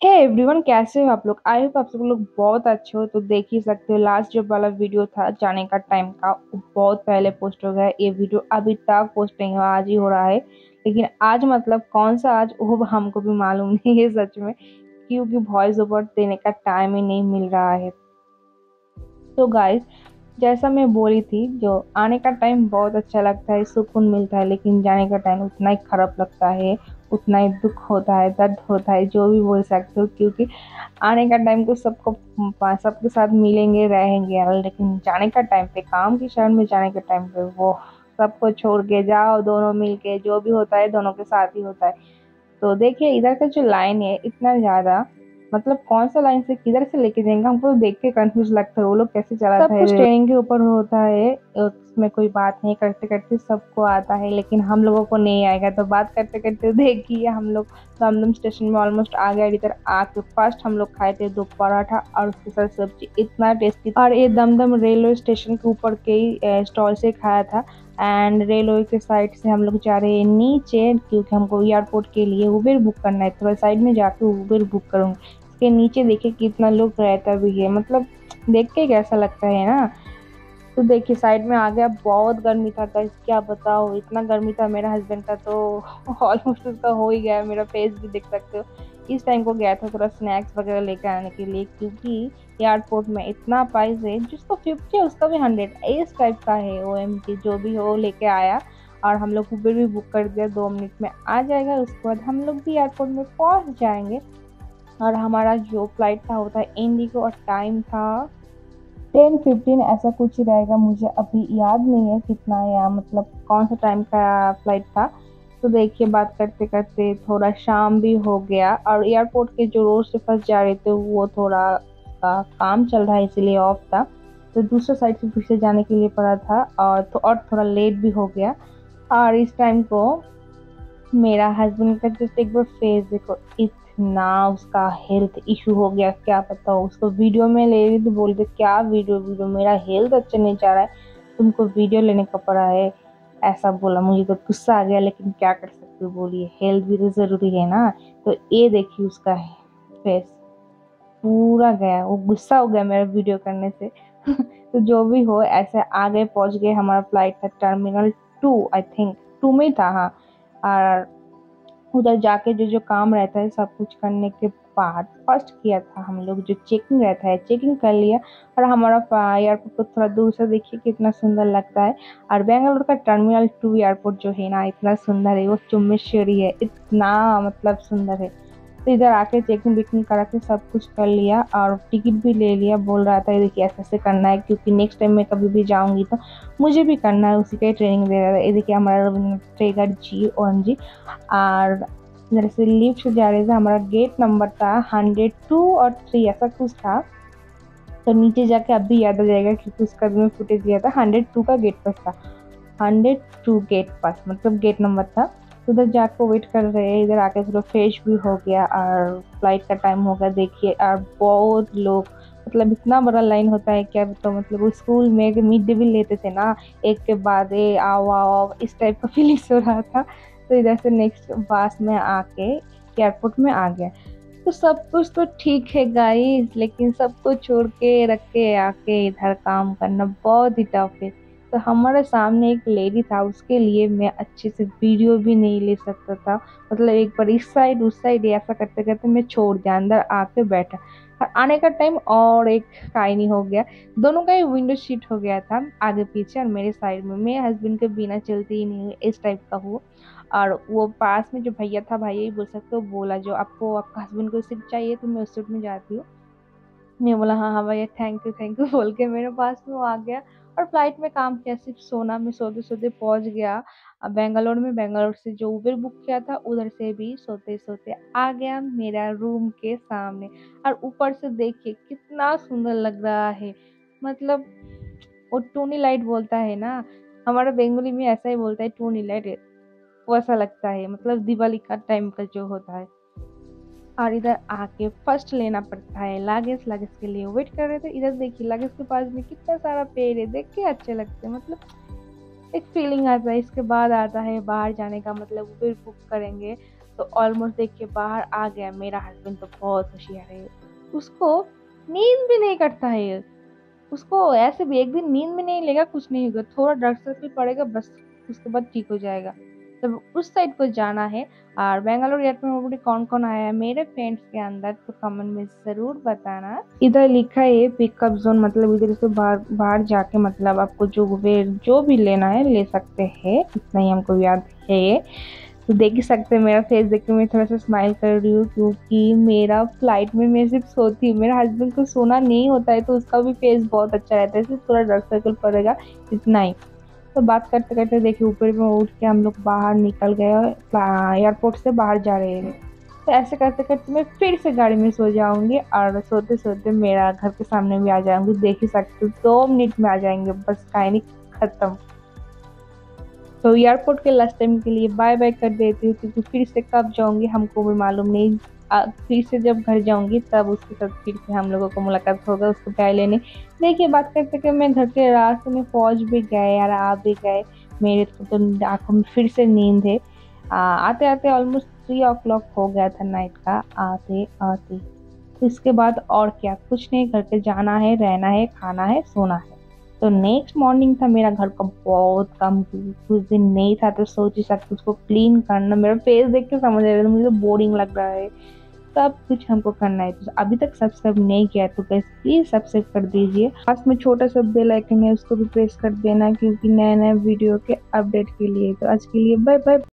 Hey everyone, कैसे हो आप लोग। आई होप आप सब लोग बहुत अच्छे हो। तो देख ही सकते हो, लास्ट जो वाला वीडियो था जाने का टाइम का, वो बहुत पहले पोस्ट हो गया है। ये वीडियो अभी तक पोस्ट नहीं हुआ, आज ही हो रहा है। लेकिन आज मतलब कौन सा आज, वो हमको भी मालूम नहीं है सच में, क्योंकि वॉइस ओवर देने का टाइम ही नहीं मिल रहा है। तो गाइस, जैसा मैं बोली थी, जो आने का टाइम बहुत अच्छा लगता है, सुकून मिलता है, लेकिन जाने का टाइम उतना ही खराब लगता है, उतना ही दुख होता है, दर्द होता है, जो भी बोल सकते हो। क्योंकि आने का टाइम तो सबके साथ मिलेंगे रहेंगे यार, लेकिन जाने का टाइम पे, काम के शहर में जाने के टाइम पे, वो सबको छोड़ के जाओ, दोनों मिलके जो भी होता है दोनों के साथ ही होता है। तो देखिए, इधर का जो लाइन है इतना ज्यादा, मतलब कौन सा लाइन से किधर से लेके जाएंगे, हमको तो देख के कंफ्यूज लगता है वो लोग कैसे चलाता सब है। कुछ ट्रेनिंग के ऊपर होता है, उसमें कोई बात नहीं, करते करते सबको आता है, लेकिन हम लोगों को नहीं आएगा। तो बात करते करते देखिए, हम लोग दमदम स्टेशन में ऑलमोस्ट आ गए। इधर आके फर्स्ट हम लोग खाए थे दो पराठा और उसके साथ सब्जी, इतना टेस्टी। और ये दमदम रेलवे स्टेशन के ऊपर के ही स्टॉल से खाया था। एंड रेलवे के साइड से हम लोग जा रहे हैं नीचे, क्योंकि हमको एयरपोर्ट के लिए उबेर बुक करना है। थोड़ा साइड में जाके उबेर बुक करूँगी। इसके नीचे देखिए कितना लोग रहता भी है, मतलब देख के कैसा लगता है ना। तो देखिए, साइड में आ गया। बहुत गर्मी था गाइस, क्या बताओ, इतना गर्मी था। मेरा हस्बैंड का तो ऑलमोस्ट उसका हो ही गया, मेरा फेस भी देख सकते हो। इस टाइम को गया था थोड़ा स्नैक्स वगैरह लेकर आने के लिए, क्योंकि एयरपोर्ट में इतना प्राइस है, जिसको 50 है उसका भी 100, इस टाइप का है। OMG जो भी हो, लेके आया। और हम लोग उबर भी बुक कर दिया, 2 मिनट में आ जाएगा। उसके बाद हम लोग भी एयरपोर्ट में पहुंच जाएंगे। और हमारा जो फ्लाइट था वो था इंडिगो, और टाइम था 10:15, ऐसा कुछ ही रहेगा। मुझे अभी याद नहीं है कितना है, या मतलब कौन सा टाइम का फ्लाइट था। तो देखिए, बात करते करते थोड़ा शाम भी हो गया, और एयरपोर्ट के जो रोड से फंस जा रहे थे वो थोड़ा काम चल रहा है, इसीलिए ऑफ था। तो दूसरे साइड से फिर से जाने के लिए पड़ा था, और थोड़ा लेट भी हो गया। और इस टाइम को मेरा हस्बैंड का जस्ट एक बार फेस देखो, इतना उसका हेल्थ इशू हो गया, क्या बताओ। उसको वीडियो में ले रही तो बोलते क्या वीडियो वीडियो, मेरा हेल्थ अच्छा नहीं जा रहा है, तुमको वीडियो लेने का पड़ा है, ऐसा बोला। मुझे तो गुस्सा आ गया, लेकिन क्या कर सकते हो, बोलिए, हेल्थ भी तो जरूरी है ना। तो ये देखिए उसका फेस पूरा गया, वो गुस्सा हो गया मेरा वीडियो करने से। तो जो भी हो, ऐसे आगे पहुंच गए। हमारा फ्लाइट था टर्मिनल 2, आई थिंक 2 में ही था, हाँ। और उधर जाके जो जो काम रहता है सब कुछ करने के बाद, फर्स्ट किया था हम लोग जो चेकिंग रहता है, चेकिंग कर लिया। और हमारा एयरपोर्ट को थोड़ा दूर से देखिए कितना सुंदर लगता है। और बेंगलोर का टर्मिनल 2 एयरपोर्ट जो है ना, इतना सुंदर है, वो चुम्बेश्वरी है, इतना मतलब सुंदर है। तो इधर आके चेकिंग वेकिंग करा के सब कुछ कर लिया, और टिकट भी ले लिया। बोल रहा था ये देखिए ऐसे ऐसे करना है, क्योंकि नेक्स्ट टाइम मैं कभी भी जाऊंगी तो मुझे भी करना है, उसी का ट्रेनिंग दे रहा था। ये देखिए हमारा रविंद्र टेगर जी, OMG। और इधर से लिफ्ट से जा रहे थे, हमारा गेट नंबर था 102 और 3, ऐसा कुछ था। तो नीचे जाके अब भी याद आ जाएगा, क्योंकि उसका भी मैं फुटेज लिया था। 102 का गेट पास था, 102 गेट पास मतलब गेट नंबर था। तो उधर जाकर वेट कर रहे हैं। इधर आके थोड़ा फ्रेश भी हो गया, और फ्लाइट का टाइम हो गया देखिए। और बहुत लोग, मतलब इतना बड़ा लाइन होता है क्या तो, मतलब वो स्कूल में मिड डे मील लेते थे ना, एक के बाद ए आओ आओ, इस टाइप का फीलिंग्स हो रहा था। तो इधर से नेक्स्ट बस में आके एयरपोर्ट में आ गया। तो सब कुछ तो ठीक है गाइस, लेकिन सब कुछ छोड़ के रख के आके इधर काम करना बहुत ही टफ है। तो हमारे सामने एक लेडी था, उसके लिए मैं अच्छे से वीडियो भी नहीं ले सकता था। मतलब एक बार इस साइड उस साइड ऐसा करते करते मैं छोड़ दिया, अंदर आके बैठा। और आने का टाइम और एक काइनी हो गया। दोनों का ही विंडो सीट हो गया था, आगे पीछे, और मेरे साइड में। मेरे हस्बैंड के बिना चलती ही नहीं हुई, इस टाइप का हुआ। और वो पास में जो भैया था, भैया ही बोल सकते हो, बोला जो आपको आपका हस्बैंड को सीट चाहिए तो मैं उस सीट में जाती हूँ। मैं बोला हाँ हाँ भैया, थैंक यू बोल के मेरे पास में वो आ गया। और फ्लाइट में काम किया, सिर्फ सोना में, सोते सोते पहुंच गया। अब बेंगलोर में, बेंगलोर से जो उबर बुक किया था उधर से भी सोते सोते आ गया मेरा रूम के सामने। और ऊपर से देखिए कितना सुंदर लग रहा है, मतलब वो टूनी लाइट बोलता है ना, हमारा बंगाली में ऐसा ही बोलता है, टूनी लाइट, वैसा लगता है, मतलब दिवाली का टाइम का जो होता है। और इधर आके फर्स्ट लेना पड़ता है लागेज, लागेज के लिए वेट कर रहे थे। इधर देखिए लागेज के पास में कितना सारा पेड़ है, देख के अच्छे लगते हैं, मतलब एक फीलिंग आता है। इसके बाद आता है बाहर जाने का, मतलब उबेर बुक करेंगे। तो ऑलमोस्ट देख के बाहर आ गया। मेरा हस्बैंड तो बहुत होशियार है, उसको नींद भी नहीं करता है। उसको ऐसे भी एक दिन नींद में नहीं लेगा, कुछ नहीं होगा, थोड़ा डर सर्कल पड़ेगा बस, उसके बाद ठीक हो जाएगा। तो उस साइड को जाना है। और बेंगलोर एयरपोर्ट में कौन कौन आया है मेरे फ्रेंड्स के अंदर, तो कमेंट में जरूर बताना। इधर लिखा है पिकअप जोन, मतलब इधर से बाहर बाहर जाके मतलब आपको जो भी लेना है ले सकते हैं, इतना ही हमको याद है। तो देख ही सकते हैं मेरा फेस देख के मैं थोड़ा सा स्माइल कर रही हूँ, क्योंकि मेरा फ्लाइट में मैं सिर्फ सोती हूँ, मेरा हस्बैंड को सोना नहीं होता है, तो उसका भी फेस बहुत अच्छा रहता है, सिर्फ थोड़ा डार्क सर्कल पड़ेगा, इतना ही। तो बात करते करते देखिए ऊपर में उठ के हम लोग बाहर निकल गए और एयरपोर्ट से बाहर जा रहे हैं। तो ऐसे करते करते मैं फिर से गाड़ी में सो जाऊंगी, और सोते सोते मेरा घर के सामने भी आ जाऊंगी। देख ही सकते हो 2 मिनट में आ जाएंगे, बस कहानी खत्म। तो एयरपोर्ट के लास्ट टाइम के लिए बाय बाय कर देती हूँ, क्योंकि फिर से कब जाऊंगी हमको भी मालूम नहीं। फिर से जब घर जाऊंगी तब उसके साथ फिर से हम लोगों को मुलाकात होगा, उसको पहले नहीं। देखिए बात करते कि मैं घर के रास्ते में पहुंच भी गए यार, आ भी गए। मेरे तो आंखों में फिर से नींद है। आते आते ऑलमोस्ट 3 o'clock हो गया था नाइट का, आते आते। तो इसके बाद और क्या, कुछ नहीं, घर पे जाना है, रहना है, खाना है, सोना है। तो नेक्स्ट मॉर्निंग था, मेरा घर का बहुत काम कुछ दिन नहीं था, तो सोच ही सकते उसको क्लीन करना। मेरा फेस देख के समझ आ रहा था मुझे बोरिंग लग रहा है, सब कुछ हमको करना है। तो अभी तक सब्सक्राइब नहीं किया तो गाइस प्लीज सब्सक्राइब कर दीजिए। पास में छोटा सा बेल आइकन है, उसको भी प्रेस कर देना, क्योंकि नए नए वीडियो के अपडेट के लिए। तो आज के लिए बाय बाय।